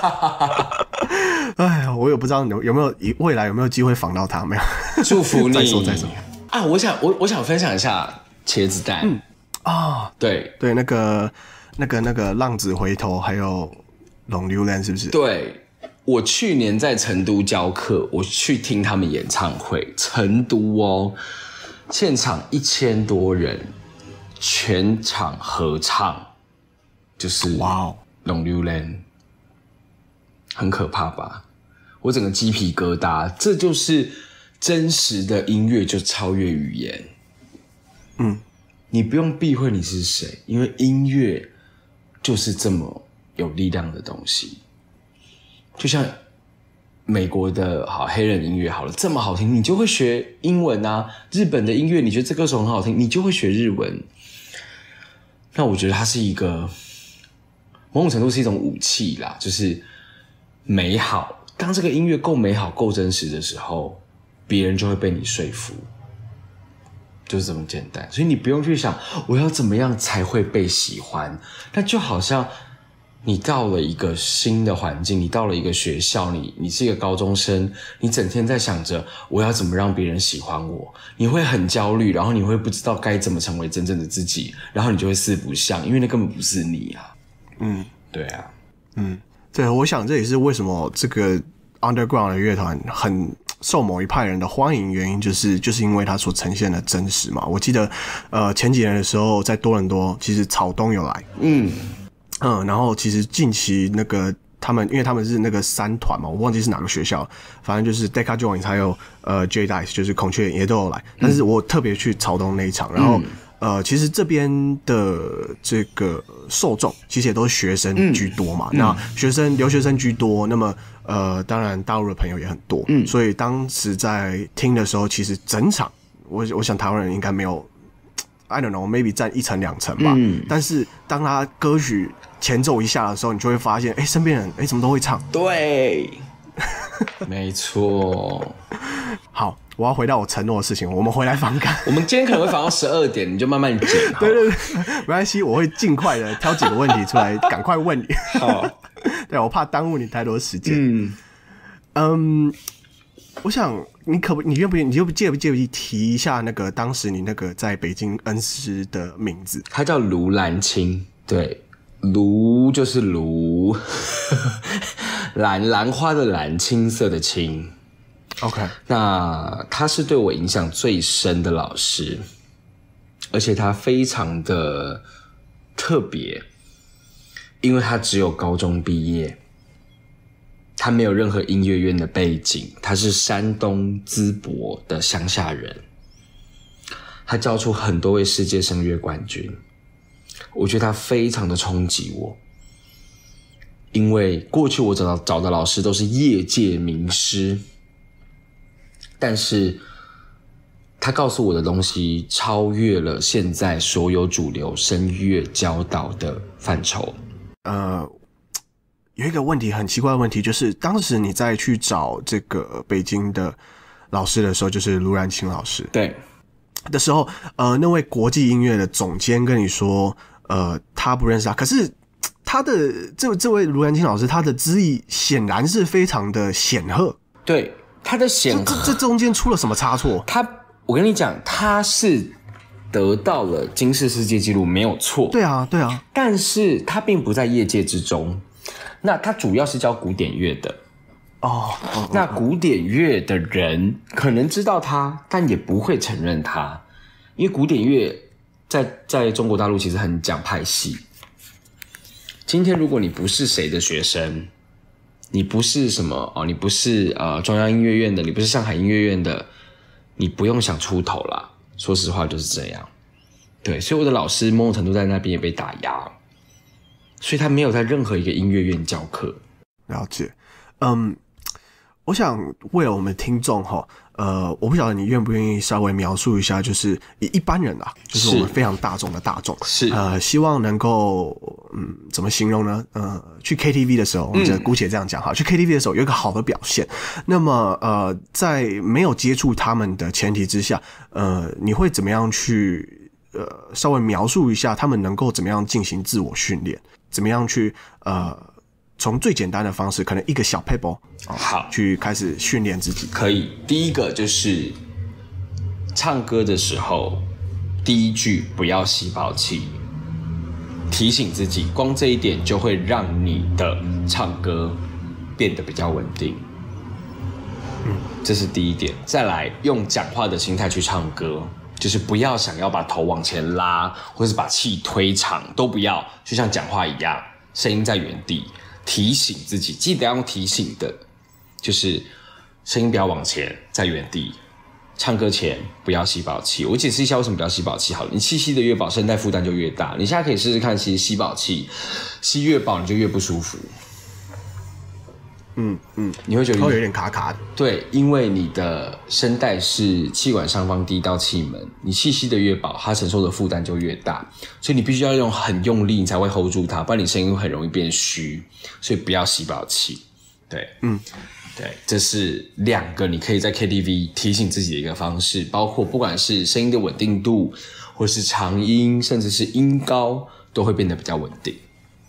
[SPEAKER 1] 哎呀，我也不知道有没有未来有没有机会访到他，没有？
[SPEAKER 2] 祝福你。
[SPEAKER 1] 再说
[SPEAKER 2] 啊！我想分享一下茄子蛋。对，
[SPEAKER 1] 那个浪子回头，还有龙溜兰，是不是？
[SPEAKER 2] 对。我去年在成都教课，我去听他们演唱会，成都哦，现场1000多人，全场合唱，就是龙溜兰，很可怕吧？我整个鸡皮疙瘩，这就是真实的音乐就超越语言。你不用避讳你是谁，因为音乐就是这么有力量的东西。就像美国的黑人音乐好了，这么好听，你就会学英文啊。日本的音乐，你觉得这歌手很好听，你就会学日文。那我觉得它是一个某种程度是一种武器啦，就是美好。当这个音乐够美好、够真实的时候，别人就会被你说服。就是这么简单，所以你不用去想我要怎么样才会被喜欢。那就好像你到了一个新的环境，你到了一个学校，你是一个高中生，你整天在想着我要怎么让别人喜欢我，你会很焦虑，然后你会不知道该怎么成为真正的自己，然后你就会四不像，因为那根本不是你啊。对啊，
[SPEAKER 1] 对，我想这也是为什么这个 underground 的乐团很受某一派人的欢迎，原因就是因为它所呈现的真实嘛。我记得前几年的时候在多伦多，其实草东有来，然后其实近期那个他们，因为他们是那个3团嘛，我忘记是哪个学校，反正就是 Deca Joins 还有J Dice 就是孔雀也都有来，但是我特别去草东那一场，然后其实这边的这个受众其实也都是学生居多嘛，那留学生居多，那么当然大陆的朋友也很多，所以当时在听的时候，其实整场我想台湾人应该没有 I don't know maybe 占1成2成吧，但是当他歌曲前奏一下的时候，你就会发现身边人怎么都会唱，
[SPEAKER 2] 对，没错。
[SPEAKER 1] 好，我要回到我承诺的事情，我们回来访谈。
[SPEAKER 2] 我们今天可能会访到12点，你就慢慢剪。
[SPEAKER 1] 对，没关系，我会尽快的挑几个问题出来，赶快问你。
[SPEAKER 2] 好，
[SPEAKER 1] 对，我怕耽误你太多时间。我想你介不介意提一下那个当时你那个在北京恩师的名字？
[SPEAKER 2] 他叫卢兰青，对，卢就是卢，兰花的兰，青色的青。
[SPEAKER 1] OK，
[SPEAKER 2] 那他是对我影响最深的老师，而且他非常的特别，因为他只有高中毕业，他没有任何音乐院的背景，他是山东淄博的乡下人，他教出很多位世界声乐冠军，我觉得他非常的冲击我，因为过去我找的老师都是业界名师，但是他告诉我的东西超越了现在所有主流声乐教导的范畴。
[SPEAKER 1] 有一个问题，很奇怪的问题，就是当时你在去找这个北京的老师的时候，就是卢然清老师，
[SPEAKER 2] 对
[SPEAKER 1] 的时候，那位国际音乐的总监跟你说，他不认识他，可是他的这位卢然清老师，他的资历显然是非常的显赫，
[SPEAKER 2] 对。他的
[SPEAKER 1] 这中间出了什么差错？
[SPEAKER 2] 我跟你讲，他是得到了金氏世界纪录，没有错。
[SPEAKER 1] 对啊，
[SPEAKER 2] 但是他并不在业界之中。那他主要是教古典乐的。那古典乐的人可能知道他，但也不会承认他，因为古典乐在中国大陆其实很讲派系。今天如果你不是谁的学生，你不是什么你不是中央音乐院的，你不是上海音乐院的，你不用想出头啦。说实话就是这样。对，所以我的老师某种程度在那边也被打压，所以他没有在任何一个音乐院教课。
[SPEAKER 1] 了解。我想为了我们听众我不晓得你愿不愿意稍微描述一下，就是一般人啊，就是我们非常大众的大众，
[SPEAKER 2] 是
[SPEAKER 1] 希望能够怎么形容呢？去 KTV 的时候，我们就姑且这样讲哈，去 KTV 的时候有一个好的表现。那么在没有接触他们的前提之下，你会怎么样去稍微描述一下他们能够怎么样进行自我训练，怎么样去从最简单的方式，可能一个小 paper
[SPEAKER 2] 好
[SPEAKER 1] 去开始训练自己。
[SPEAKER 2] 可以，第一个就是唱歌的时候，第一句不要吸饱气，提醒自己，光这一点就会让你的唱歌变得比较稳定。这是第一点。再来，用讲话的心态去唱歌，就是不要想要把头往前拉，或是把气推长，都不要，就像讲话一样，声音在原地。提醒自己，记得要用提醒的，就是声音不要往前，在原地。唱歌前不要吸饱气。我解释一下为什么不要吸饱气好了。你气吸的越饱，声带负担就越大。你现在可以试试看，吸饱气，吸越饱你就越不舒服。 你会觉得
[SPEAKER 1] 会有点卡卡的。
[SPEAKER 2] 对，因为你的声带是气管上方第一道气门，你气吸的越饱，它承受的负担就越大，所以你必须要用很用力，你才会 hold 住它，不然你声音会很容易变虚，所以不要吸饱气。对，对，这是2个你可以在 KTV 提醒自己的一个方式，包括不管是声音的稳定度，或是长音，甚至是音高，都会变得比较稳定。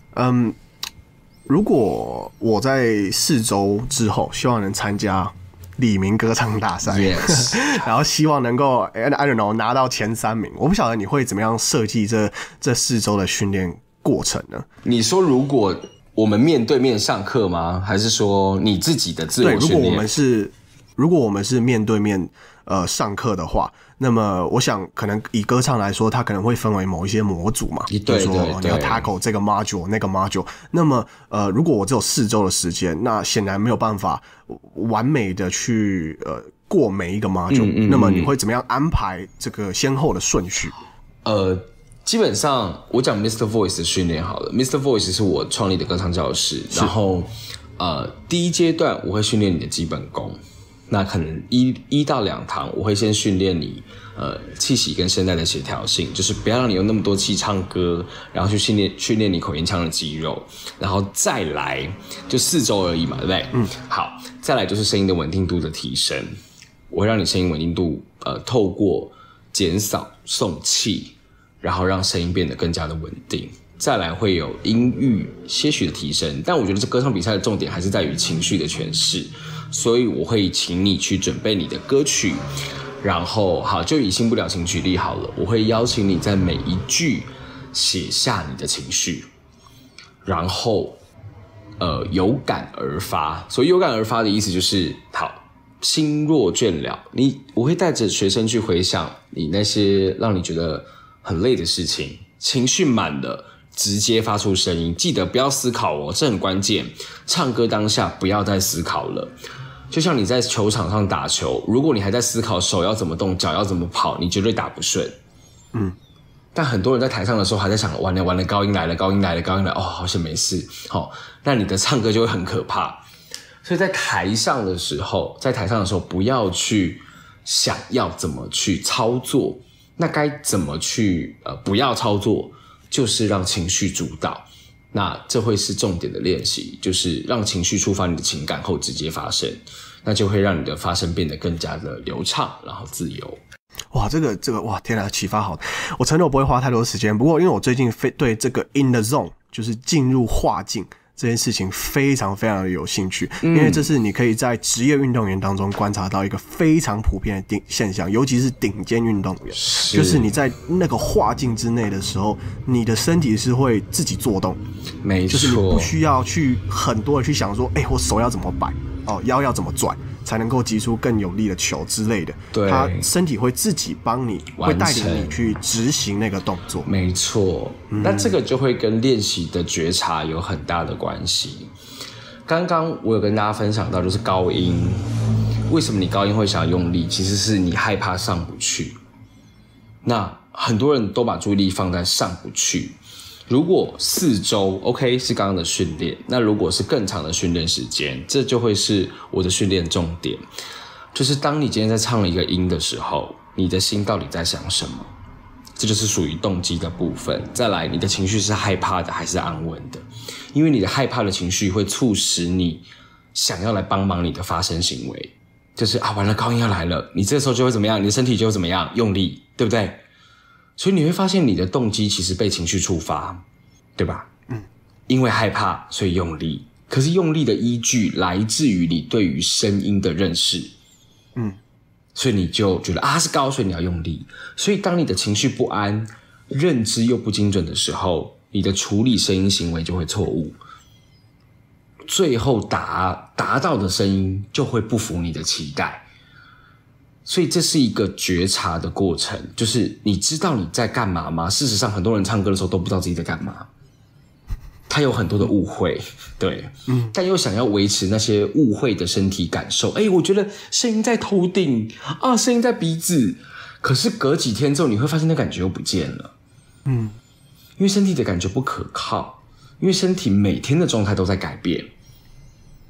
[SPEAKER 1] 如果我在4周之后，希望能参加李明歌唱大赛，
[SPEAKER 2] Yes.
[SPEAKER 1] 然后希望能够 I don't know 拿到前3名。我不晓得你会怎么样设计这4周的训练过程呢？
[SPEAKER 2] 你说如果我们面对面上课吗？还是说你自己的自我训练？
[SPEAKER 1] 对，如果我们是面对面上课的话，那么我想可能以歌唱来说，它可能会分为某一些模组嘛，比如说你要 tackle 这个 module 那个 module。那么如果我只有4周的时间，那显然没有办法完美的去过每一个 module。那么你会怎么样安排这个先后的顺序？
[SPEAKER 2] 基本上我讲 Mr. Voice 的训练好了。Mr. Voice 是我创立的歌唱教室，然后第一阶段我会训练你的基本功。那可能1到2堂，我会先训练你气息跟声带的协调性，就是不要让你用那么多气唱歌，然后去训练你口音腔的肌肉，然后再来就4周而已嘛，对不对？好，再来就是声音的稳定度的提升，我会让你声音稳定度透过减少送气，然后让声音变得更加的稳定。再来会有音域些许的提升，但我觉得这歌唱比赛的重点还是在于情绪的诠释，所以我会请你去准备你的歌曲，然后好，就以新不了情举例好了，我会邀请你在每一句写下你的情绪，然后有感而发。所以有感而发的意思就是好，心若倦了，我会带着学生去回想你那些让你觉得很累的事情，情绪满了直接发出声音，记得不要思考哦，这很关键。唱歌当下不要再思考了，就像你在球场上打球，如果你还在思考手要怎么动，脚要怎么跑，你绝对打不顺。但很多人在台上的时候还在想，完了，高音来了，哦，好险没事。好，那你的唱歌就会很可怕。所以在台上的时候，不要去想要怎么去操作，那该怎么去不要操作，就是让情绪主导。那这会是重点的练习，就是让情绪触发你的情感后直接发生，那就会让你的发声变得更加的流畅，然后自由。
[SPEAKER 1] 哇，这个哇，天哪，启发好！我承认我不会花太多时间，不过因为我最近对这个 in the zone， 就是进入画境这件事情非常非常的有兴趣，因为这是你可以在职业运动员当中观察到一个非常普遍的现象，尤其是顶尖运动员，就是你在那个画境之内的时候，你的身体是会自己作动，
[SPEAKER 2] 没错，
[SPEAKER 1] 就是你不需要去很多的去想说，我手要怎么摆，腰要怎么转，才能够击出更有力的球之类的。
[SPEAKER 2] 对，
[SPEAKER 1] 他身体会自己帮你，会带领你去执行那个动作。
[SPEAKER 2] 没错，那这个就会跟练习的觉察有很大的关系。刚刚我有跟大家分享到，就是高音，为什么你高音会想要用力？其实是你害怕上不去。那很多人都把注意力放在上不去。如果4周 OK 是刚刚的训练，那如果是更长的训练时间，这就会是我的训练重点。就是当你今天在唱了一个音的时候，你的心到底在想什么？这就是属于动机的部分。再来，你的情绪是害怕的还是安稳的？因为你的害怕的情绪会促使你想要来帮忙你的发声行为，就是完了，高音要来了，你这时候就会怎么样？你的身体就会怎么样？用力，对不对？所以你会发现你的动机其实被情绪触发，对吧？因为害怕所以用力，可是用力的依据来自于你对于声音的认识，所以你就觉得它是高，所以你要用力。所以当你的情绪不安，认知又不精准的时候，你的处理声音行为就会错误，最后达到的声音就会不符你的期待。所以这是一个觉察的过程，就是你知道你在干嘛吗？事实上很多人唱歌的时候都不知道自己在干嘛，他有很多的误会，对，但又想要维持那些误会的身体感受。我觉得声音在头顶啊，声音在鼻子，可是隔几天之后你会发现那感觉又不见了，因为身体的感觉不可靠，因为身体每天的状态都在改变，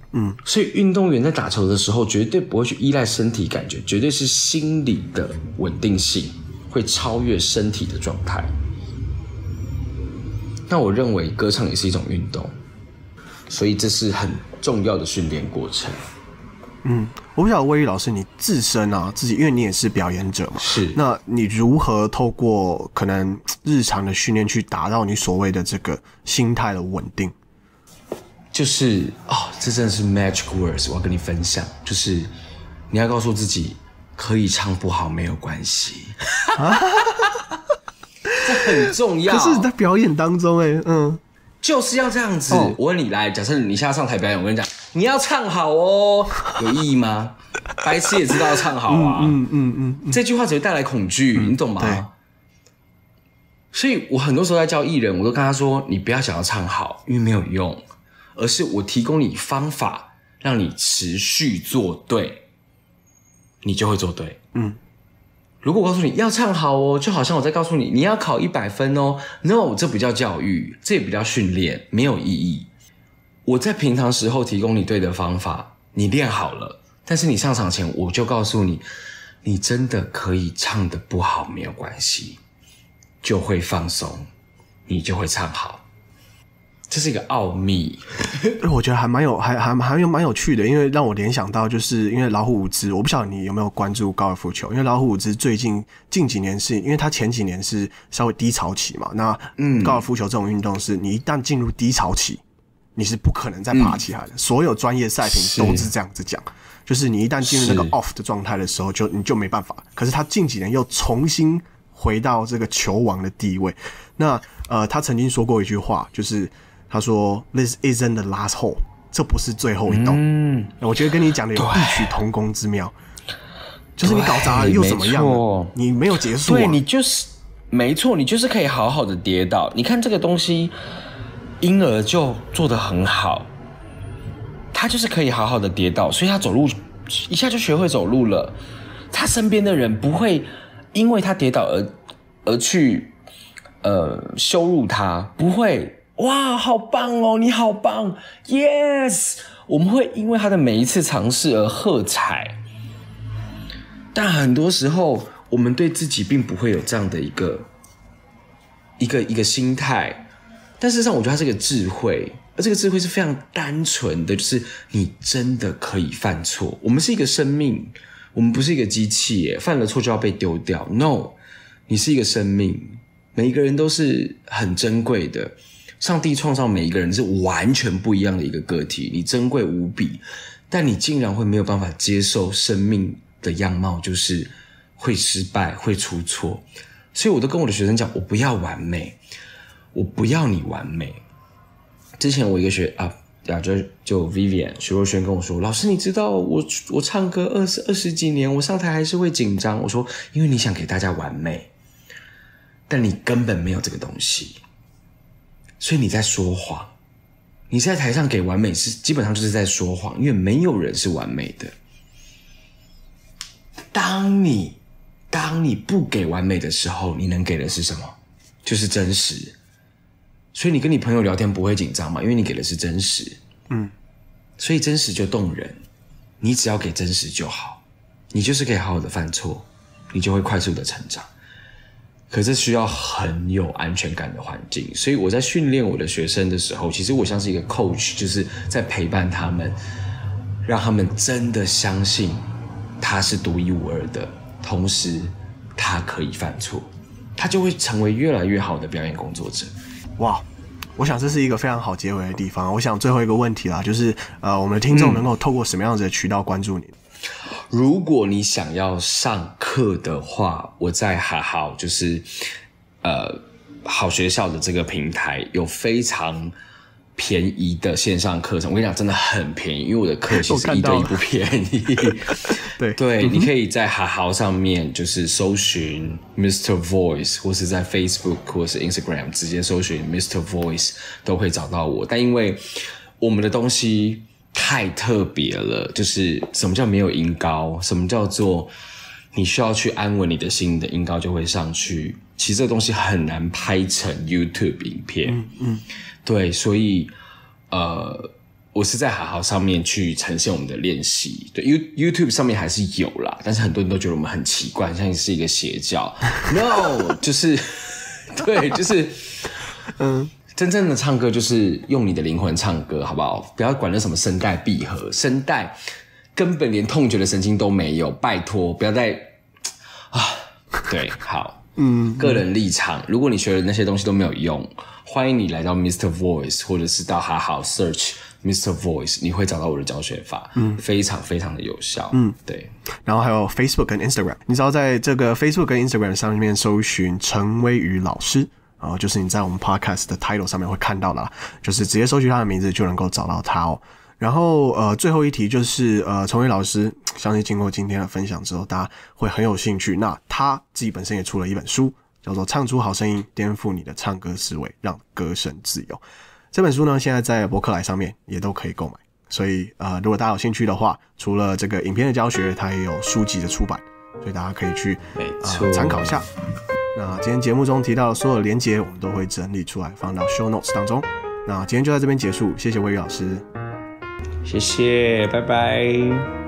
[SPEAKER 2] 所以运动员在打球的时候，绝对不会去依赖身体感觉，绝对是心理的稳定性会超越身体的状态。那我认为歌唱也是一种运动，所以这是很重要的训练过程。
[SPEAKER 1] 我不晓得魏宇老师你自身啊，自己因为你也是表演者嘛，
[SPEAKER 2] 是，
[SPEAKER 1] 那你如何透过可能日常的训练去达到你所谓的这个心态的稳定？
[SPEAKER 2] 就是这真的是 magic words， 我要跟你分享，就是你要告诉自己，可以唱不好没有关系，这很重要。
[SPEAKER 1] 可是在表演当中，
[SPEAKER 2] 就是要这样子。我问你，来，假设你现在上台表演，我跟你讲，你要唱好哦，有意义吗？白痴也知道要唱好啊。这句话只会带来恐惧，你懂吗？
[SPEAKER 1] 对。
[SPEAKER 2] 所以我很多时候在教艺人，我都跟他说，你不要想要唱好，因为没有用，而是我提供你方法，让你持续做对，你就会做对。如果我告诉你要唱好哦，就好像我在告诉你你要考100分哦 ，No， 这不叫教育，这也不叫训练，没有意义。我在平常时候提供你对的方法，你练好了，但是你上场前我就告诉你，你真的可以唱得不好没有关系，就会放松，你就会唱好。这是一个奥秘，
[SPEAKER 1] 我觉得还蛮有趣的，因为让我联想到，就是因为老虎伍兹，我不晓得你有没有关注高尔夫球，因为老虎伍兹近几年是因为他前几年是稍微低潮期嘛，那高尔夫球这种运动是你一旦进入低潮期，你是不可能再爬起来的，所有专业赛评都是这样子讲，就是你一旦进入那个 off 的状态的时候，你就没办法。可是他近几年又重新回到这个球王的地位，那他曾经说过一句话，就是他说 "This isn't the last hole"， 这不是最后一洞。我觉得跟你讲的有异曲同工之妙，就是你搞砸了又怎么样呢？你没有结束啊。
[SPEAKER 2] 对，你就是没错，你就是可以好好的跌倒。你看这个东西，婴儿就做得很好，他就是可以好好的跌倒，所以他走路一下就学会走路了。他身边的人不会因为他跌倒而去羞辱他，不会。哇，好棒哦，你好棒 ，Yes！ 我们会因为他的每一次尝试而喝彩，但很多时候我们对自己并不会有这样的一个心态。但事实上，我觉得它是个智慧，而这个智慧是非常单纯的，就是你真的可以犯错。我们是一个生命，我们不是一个机器耶，犯了错就要被丢掉。No， 你是一个生命，每一个人都是很珍贵的。上帝创造每一个人是完全不一样的一个个体，你珍贵无比，但你竟然会没有办法接受生命的样貌，就是会失败，会出错。所以我都跟我的学生讲，我不要完美，我不要你完美。之前我一个就 Vivian 徐若瑄跟我说，老师你知道我唱歌二十几年，我上台还是会紧张。我说因为你想给大家完美，但你根本没有这个东西。所以你在说谎，你在台上给完美是基本上就是在说谎，因为没有人是完美的。当你不给完美的时候，你能给的是什么？就是真实。所以你跟你朋友聊天不会紧张嘛，因为你给的是真实。所以真实就动人，你只要给真实就好，你就是可以好好的犯错，你就会快速的成长。可是需要很有安全感的环境，所以我在训练我的学生的时候，其实我像是一个 coach， 就是在陪伴他们，让他们真的相信他是独一无二的，同时他可以犯错，他就会成为越来越好的表演工作者。
[SPEAKER 1] 哇，我想这是一个非常好结尾的地方。我想最后一个问题啦，就是我们的听众能够透过什么样子的渠道关注你？
[SPEAKER 2] 如果你想要上课的话，我在好就是好学校的这个平台有非常便宜的线上课程。我跟你讲，真的很便宜，因为我的课其实一对一不便宜。对，你可以在好上面就是搜寻 Mr. Voice， 或是在 Facebook 或是 Instagram 直接搜寻 Mr. Voice 都会找到我。但因为我们的东西太特别了，就是什么叫没有音高，什么叫做你需要去安稳你的心，你的音高就会上去。其实这个东西很难拍成 YouTube 影片。对，所以我我是在好好上面去呈现我们的练习，对 YouTube 上面还是有啦，但是很多人都觉得我们很奇怪，像是一个邪教。No， 就是对，就是真正的唱歌就是用你的灵魂唱歌，好不好？不要管那什么声带闭合，声带根本连痛觉的神经都没有，拜托，不要再对，好，个人立场，如果你学的那些东西都没有用，欢迎你来到 Mr. Voice， 或者是到好好 search Mr. Voice， 你会找到我的教学法，非常非常的有效，对。
[SPEAKER 1] 然后还有 Facebook 跟 Instagram， 你只要在这个 Facebook 跟 Instagram 上面搜寻陈威宇老师，就是你在我们 Podcast 的 title 上面会看到啦，就是直接搜取他的名字就能够找到他哦。然后最后一题就是陈威老师，相信经过今天的分享之后，大家会很有兴趣。那他自己本身也出了一本书，叫做《唱出好声音，颠覆你的唱歌思维，让歌声自由》。这本书呢，现在在博客来上面也都可以购买。所以如果大家有兴趣的话，除了这个影片的教学，它也有书籍的出版，所以大家可以去参考一下。那今天节目中提到的所有连结，我们都会整理出来放到 show notes 当中。那今天就在这边结束，谢谢威宇老师。
[SPEAKER 2] 谢谢，拜拜。